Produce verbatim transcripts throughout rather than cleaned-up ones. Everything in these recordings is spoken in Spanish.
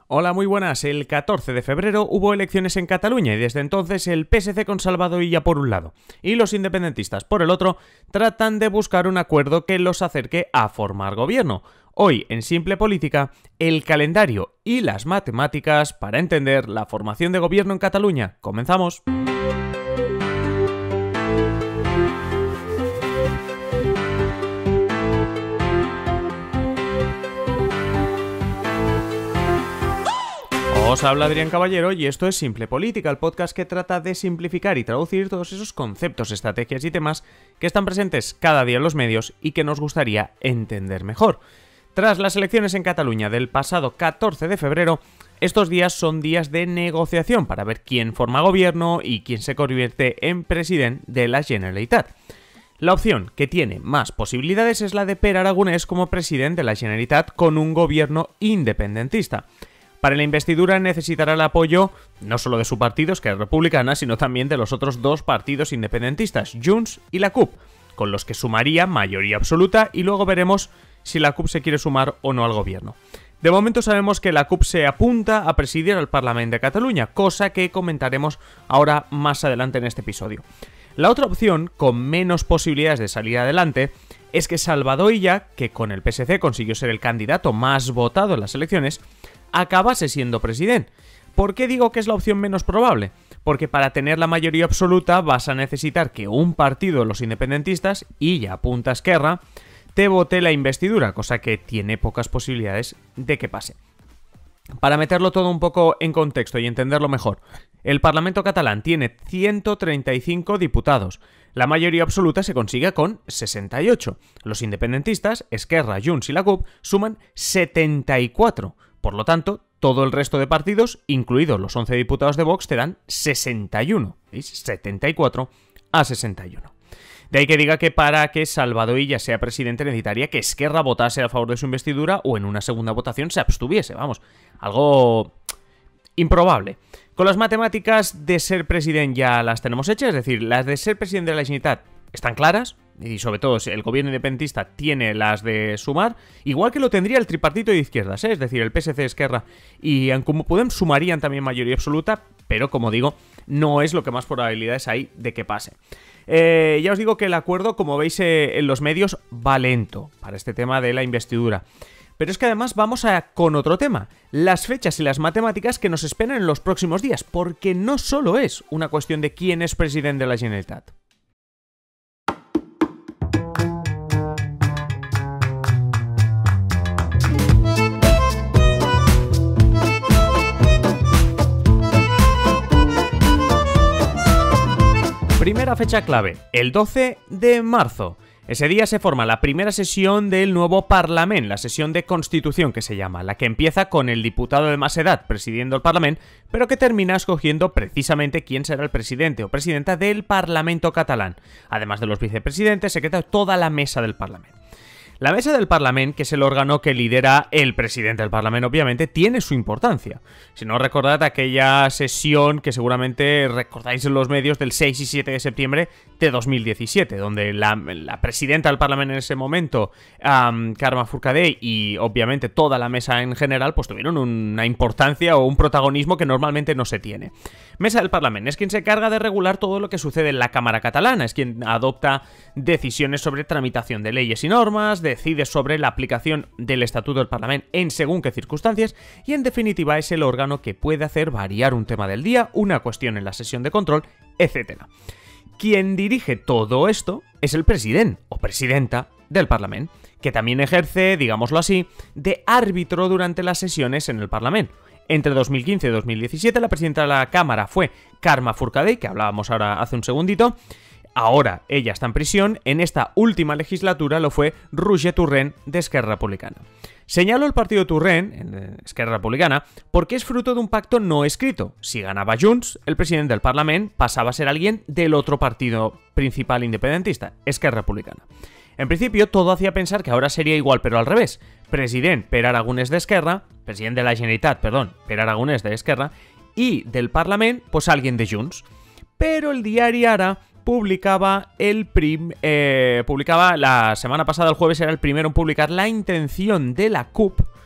Hola, muy buenas. El catorce de febrero hubo elecciones en Cataluña y desde entonces el P S C con Salvador Illa por un lado y los independentistas por el otro tratan de buscar un acuerdo que los acerque a formar gobierno. Hoy, en Simple Política, el calendario y las matemáticas para entender la formación de gobierno en Cataluña. ¡Comenzamos! Os habla Adrián Caballero y esto es Simple Política, el podcast que trata de simplificar y traducir todos esos conceptos, estrategias y temas que están presentes cada día en los medios y que nos gustaría entender mejor. Tras las elecciones en Cataluña del pasado catorce de febrero, estos días son días de negociación para ver quién forma gobierno y quién se convierte en presidente de la Generalitat. La opción que tiene más posibilidades es la de Pere Aragonès como presidente de la Generalitat con un gobierno independentista. Para la investidura necesitará el apoyo no solo de su partido, Esquerra Republicana, sino también de los otros dos partidos independentistas, Junts y la CUP, con los que sumaría mayoría absoluta y luego veremos si la CUP se quiere sumar o no al gobierno. De momento sabemos que la CUP se apunta a presidir al Parlament de Cataluña, cosa que comentaremos ahora más adelante en este episodio. La otra opción, con menos posibilidades de salir adelante, es que Salvador Illa, que con el P S C consiguió ser el candidato más votado en las elecciones, acabase siendo presidente. ¿Por qué digo que es la opción menos probable? Porque para tener la mayoría absoluta vas a necesitar que un partido de los independentistas, y ya apunta a Esquerra, te vote la investidura, cosa que tiene pocas posibilidades de que pase. Para meterlo todo un poco en contexto y entenderlo mejor, el Parlamento catalán tiene ciento treinta y cinco diputados. La mayoría absoluta se consigue con sesenta y ocho. Los independentistas, Esquerra, Junts y la CUP, suman setenta y cuatro. Por lo tanto, todo el resto de partidos, incluidos los once diputados de Vox, te dan sesenta y uno. ¿Veis? setenta y cuatro a sesenta y uno. De ahí que diga que para que Salvador Illa sea presidente necesitaría que Esquerra votase a favor de su investidura o en una segunda votación se abstuviese. Vamos, algo improbable. Con las matemáticas de ser presidente ya las tenemos hechas, es decir, las de ser presidente de la Generalitat están claras, y sobre todo el gobierno independentista tiene las de sumar, igual que lo tendría el tripartito de izquierdas, ¿eh? Es decir, el P S C, Esquerra y En Comú Podem sumarían también mayoría absoluta, pero como digo, no es lo que más probabilidades hay de que pase. Eh, ya os digo que el acuerdo, como veis eh, en los medios, va lento para este tema de la investidura. Pero es que además vamos a con otro tema, las fechas y las matemáticas que nos esperan en los próximos días, porque no solo es una cuestión de quién es presidente de la Generalitat. Primera fecha clave, el doce de marzo. Ese día se forma la primera sesión del nuevo Parlament, la sesión de Constitución que se llama, la que empieza con el diputado de más edad presidiendo el Parlament, pero que termina escogiendo precisamente quién será el presidente o presidenta del Parlamento catalán, además de los vicepresidentes, secretario, toda la mesa del Parlament. La mesa del Parlament, que es el órgano que lidera el presidente del Parlament, obviamente, tiene su importancia. Si no recordad aquella sesión que seguramente recordáis en los medios del seis y siete de septiembre de dos mil diecisiete, donde la, la presidenta del Parlament en ese momento, um, Carme Forcadell, y obviamente toda la mesa en general, pues tuvieron una importancia o un protagonismo que normalmente no se tiene. Mesa del Parlament es quien se encarga de regular todo lo que sucede en la Cámara catalana, es quien adopta decisiones sobre tramitación de leyes y normas, decide sobre la aplicación del Estatuto del Parlament en según qué circunstancias y en definitiva es el órgano que puede hacer variar un tema del día, una cuestión en la sesión de control, etcétera. Quien dirige todo esto es el presidente o presidenta del Parlament, que también ejerce, digámoslo así, de árbitro durante las sesiones en el Parlament. Entre dos mil quince y dos mil diecisiete la presidenta de la Cámara fue Carme Forcadell, que hablábamos ahora hace un segundito. Ahora ella está en prisión, en esta última legislatura lo fue Roger Torrent de Esquerra Republicana. Señalo el partido Torrent, en Esquerra Republicana, porque es fruto de un pacto no escrito. Si ganaba Junts, el presidente del Parlament pasaba a ser alguien del otro partido principal independentista, Esquerra Republicana. En principio todo hacía pensar que ahora sería igual, pero al revés. President Pere Aragonès de Esquerra, presidente de la Generalitat, perdón, Pere Aragonès de Esquerra, y del Parlament, pues alguien de Junts. Pero el diario Ara publicaba el prim, eh, publicaba la semana pasada, el jueves, era el primero en publicar la intención de la CUP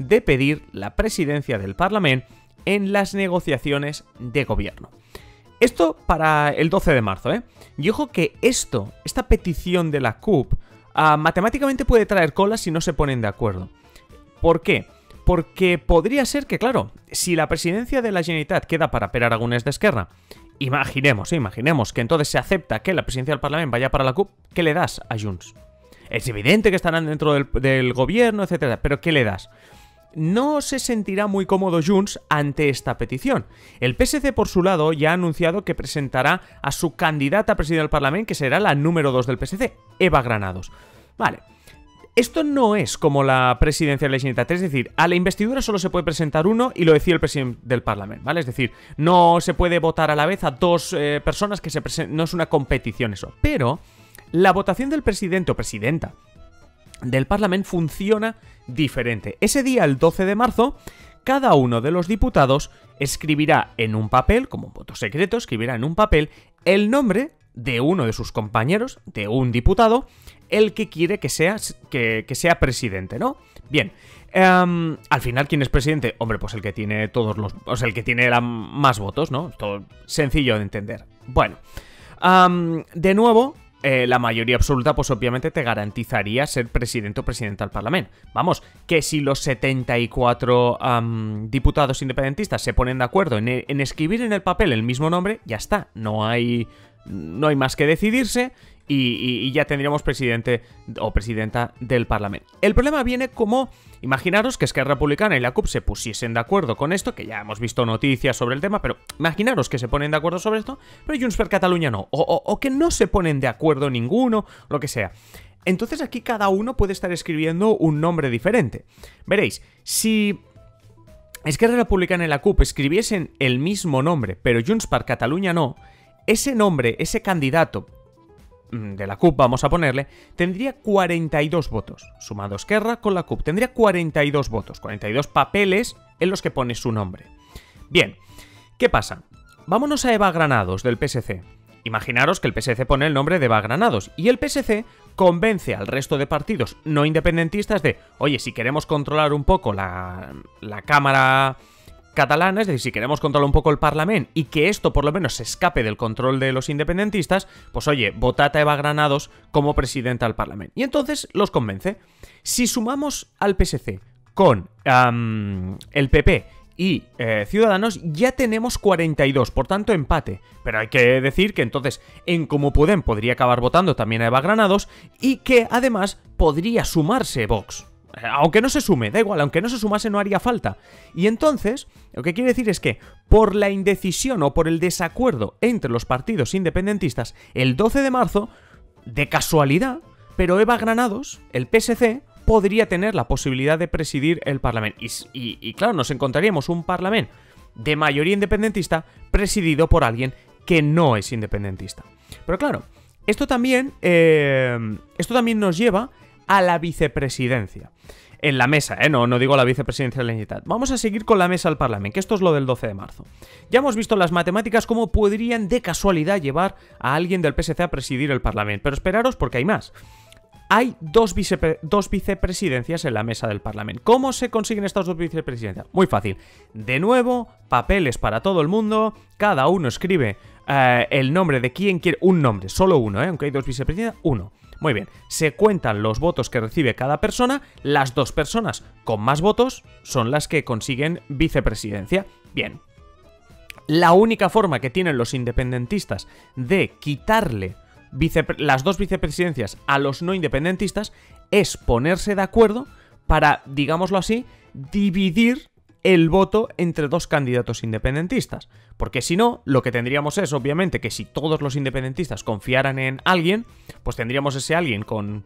de pedir la presidencia del Parlament en las negociaciones de gobierno. Esto para el doce de marzo, ¿eh? Y ojo que esto, esta petición de la C U P, uh, matemáticamente puede traer cola si no se ponen de acuerdo. ¿Por qué? Porque podría ser que, claro, si la presidencia de la Generalitat queda para Per Aragonès d'Esquerra, imaginemos, ¿eh? imaginemos que entonces se acepta que la presidencia del Parlamento vaya para la C U P, ¿qué le das a Junts? Es evidente que estarán dentro del, del gobierno, etcétera, pero ¿qué le das? No se sentirá muy cómodo Junts ante esta petición. El P S C, por su lado, ya ha anunciado que presentará a su candidata a presidir el Parlamento, que será la número dos del P S C, Eva Granados. Vale. Esto no es como la presidencia de la Generalitat, es decir, a la investidura solo se puede presentar uno y lo decide el presidente del Parlamento, ¿vale? Es decir, no se puede votar a la vez a dos eh, personas que se presenten, no es una competición eso. Pero la votación del presidente o presidenta del Parlamento funciona diferente. Ese día, el doce de marzo, cada uno de los diputados escribirá en un papel, como un voto secreto, escribirá en un papel el nombre de uno de sus compañeros, de un diputado, el que quiere que sea, que, que sea presidente, ¿no? Bien, um, al final, ¿quién es presidente? Hombre, pues el que tiene todos los... O sea, el que tiene la, más votos, ¿no? Todo sencillo de entender. Bueno, um, de nuevo... Eh, la mayoría absoluta, pues obviamente te garantizaría ser presidente o presidenta del Parlamento. Vamos, que si los setenta y cuatro um, diputados independentistas se ponen de acuerdo en, en escribir en el papel el mismo nombre, ya está, no hay, no hay más que decidirse y, y, y ya tendríamos presidente o presidenta del Parlamento. El problema viene como, imaginaros que Esquerra Republicana y la C U P se pusiesen de acuerdo con esto, que ya hemos visto noticias sobre el tema, pero imaginaros que se ponen de acuerdo sobre esto, pero Junts per Catalunya no, o, o, o que no se ponen de acuerdo ninguno, lo que sea. Entonces aquí cada uno puede estar escribiendo un nombre diferente. Veréis, si Esquerra Republicana y la C U P escribiesen el mismo nombre, pero Junts per Catalunya no, ese nombre, ese candidato de la C U P, vamos a ponerle, tendría cuarenta y dos votos. Sumado Esquerra con la C U P, tendría cuarenta y dos votos, cuarenta y dos papeles en los que pone su nombre. Bien, ¿qué pasa? Vámonos a Eva Granados, del P S C. Imaginaros que el P S C pone el nombre de Eva Granados y el P S C convence al resto de partidos no independentistas de, oye, si queremos controlar un poco la, la Cámara catalana, es decir, si queremos controlar un poco el Parlamento y que esto por lo menos se escape del control de los independentistas, pues oye, votad a Eva Granados como presidenta del Parlamento. Y entonces los convence. Si sumamos al P S C con um, el P P y eh, Ciudadanos, ya tenemos cuarenta y dos, por tanto empate. Pero hay que decir que entonces en Comú Podem podría acabar votando también a Eva Granados y que además podría sumarse Vox. Aunque no se sume, da igual, aunque no se sumase no haría falta. Y entonces, lo que quiere decir es que por la indecisión o por el desacuerdo entre los partidos independentistas, el doce de marzo, de casualidad, pero Eva Granados, el P S C, podría tener la posibilidad de presidir el Parlamento. Y, y, y claro, nos encontraríamos un Parlamento de mayoría independentista presidido por alguien que no es independentista. Pero claro, esto también, eh, esto también nos lleva a la vicepresidencia. En la mesa, ¿eh? No, no digo la vicepresidencia de la Generalitat. Vamos a seguir con la mesa del Parlamento, que esto es lo del doce de marzo. Ya hemos visto las matemáticas cómo podrían de casualidad llevar a alguien del P S C a presidir el Parlamento. Pero esperaros porque hay más. Hay dos, vicepre dos vicepresidencias en la mesa del Parlamento. ¿Cómo se consiguen estas dos vicepresidencias? Muy fácil. De nuevo, papeles para todo el mundo. Cada uno escribe eh, el nombre de quien quiere. Un nombre, solo uno, ¿eh? Aunque hay dos vicepresidencias, uno. Muy bien, se cuentan los votos que recibe cada persona, las dos personas con más votos son las que consiguen vicepresidencia. Bien, la única forma que tienen los independentistas de quitarle las dos vicepresidencias a los no independentistas es ponerse de acuerdo para, digámoslo así, dividir el voto entre dos candidatos independentistas. Porque si no, lo que tendríamos es, obviamente, que si todos los independentistas confiaran en alguien, pues tendríamos ese alguien con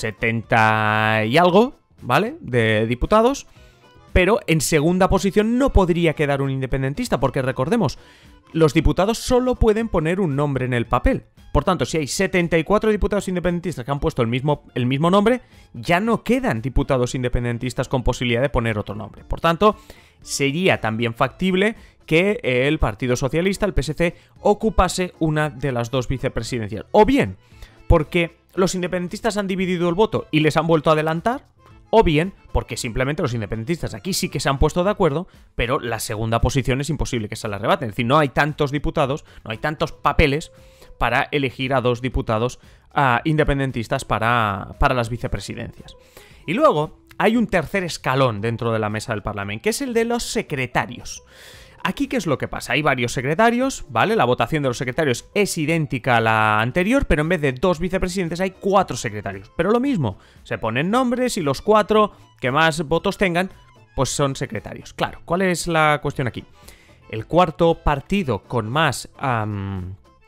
setenta y algo, ¿vale?, de diputados, pero en segunda posición no podría quedar un independentista, porque recordemos, los diputados solo pueden poner un nombre en el papel. Por tanto, si hay setenta y cuatro diputados independentistas que han puesto el mismo, el mismo nombre, ya no quedan diputados independentistas con posibilidad de poner otro nombre. Por tanto, sería también factible que el Partido Socialista, el P S C, ocupase una de las dos vicepresidencias. O bien, porque los independentistas han dividido el voto y les han vuelto a adelantar, o bien porque simplemente los independentistas aquí sí que se han puesto de acuerdo, pero la segunda posición es imposible que se la rebaten. Es decir, no hay tantos diputados, no hay tantos papeles para elegir a dos diputados uh, independentistas para, para las vicepresidencias. Y luego hay un tercer escalón dentro de la mesa del Parlamento, que es el de los secretarios. Aquí, ¿qué es lo que pasa? Hay varios secretarios, ¿vale? La votación de los secretarios es idéntica a la anterior, pero en vez de dos vicepresidentes hay cuatro secretarios. Pero lo mismo, se ponen nombres y los cuatro que más votos tengan, pues son secretarios. Claro, ¿cuál es la cuestión aquí? El cuarto partido con más, um,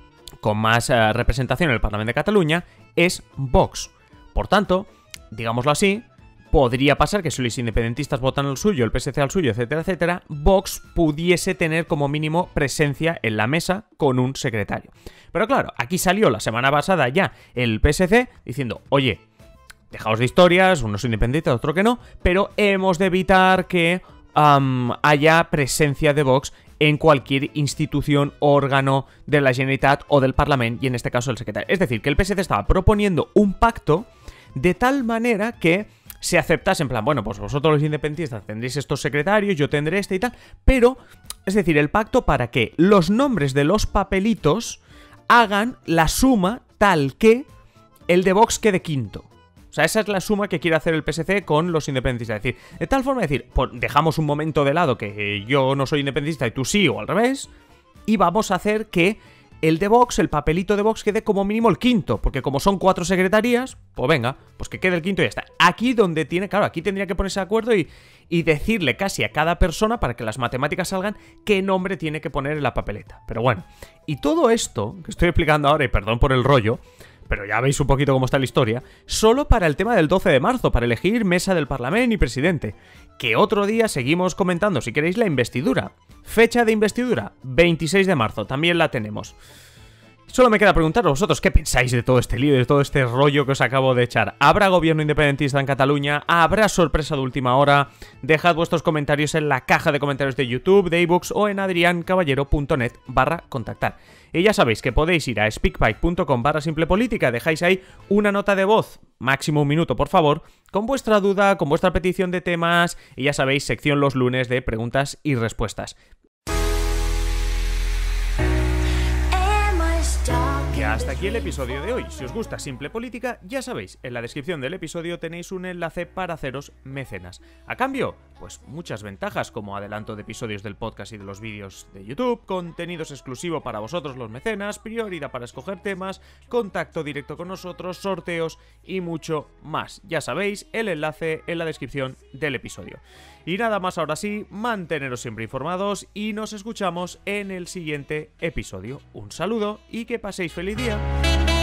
con más uh, representación en el Parlamento de Cataluña es Vox. Por tanto, digámoslo así, podría pasar que si los independentistas votan al suyo, el P S C al suyo, etcétera, etcétera, Vox pudiese tener como mínimo presencia en la mesa con un secretario. Pero claro, aquí salió la semana pasada ya el P S C diciendo, oye, dejaos de historias, unos independientes, otro que no, pero hemos de evitar que um, haya presencia de Vox en cualquier institución, órgano de la Generalitat o del Parlamento, y en este caso el secretario. Es decir, que el P S C estaba proponiendo un pacto de tal manera que se aceptase en plan, bueno, pues vosotros los independentistas tendréis estos secretarios, yo tendré este y tal, pero, es decir, el pacto para que los nombres de los papelitos hagan la suma tal que el de Vox quede quinto. O sea, esa es la suma que quiere hacer el P S C con los independentistas. Es decir, de tal forma de decir, pues dejamos un momento de lado que yo no soy independentista y tú sí, o al revés, y vamos a hacer que el de Vox, el papelito de Vox, quede como mínimo el quinto, porque como son cuatro secretarías, pues venga, pues que quede el quinto y ya está. Aquí donde tiene, claro, aquí tendría que ponerse de acuerdo y, y decirle casi a cada persona, para que las matemáticas salgan, qué nombre tiene que poner en la papeleta. Pero bueno, y todo esto que estoy explicando ahora, y perdón por el rollo, pero ya veis un poquito cómo está la historia, solo para el tema del doce de marzo, para elegir mesa del Parlamento y presidente. Que otro día seguimos comentando, si queréis, la investidura. Fecha de investidura, veintiséis de marzo, también la tenemos. Solo me queda preguntaros vosotros qué pensáis de todo este lío, de todo este rollo que os acabo de echar. ¿Habrá gobierno independentista en Cataluña? ¿Habrá sorpresa de última hora? Dejad vuestros comentarios en la caja de comentarios de YouTube, de iVoox o en adriancaballero.net barra contactar. Y ya sabéis que podéis ir a speakpipe.com barra simplepolítica, dejáis ahí una nota de voz, máximo un minuto por favor, con vuestra duda, con vuestra petición de temas, y ya sabéis, sección los lunes de preguntas y respuestas. Y hasta aquí el episodio de hoy. Si os gusta Simple Política, ya sabéis, en la descripción del episodio tenéis un enlace para haceros mecenas. A cambio, pues muchas ventajas, como adelanto de episodios del podcast y de los vídeos de YouTube, contenidos exclusivos para vosotros los mecenas, prioridad para escoger temas, contacto directo con nosotros, sorteos y mucho más. Ya sabéis, el enlace en la descripción del episodio. Y nada más, ahora sí, manteneros siempre informados y nos escuchamos en el siguiente episodio. Un saludo y que paséis feliz día.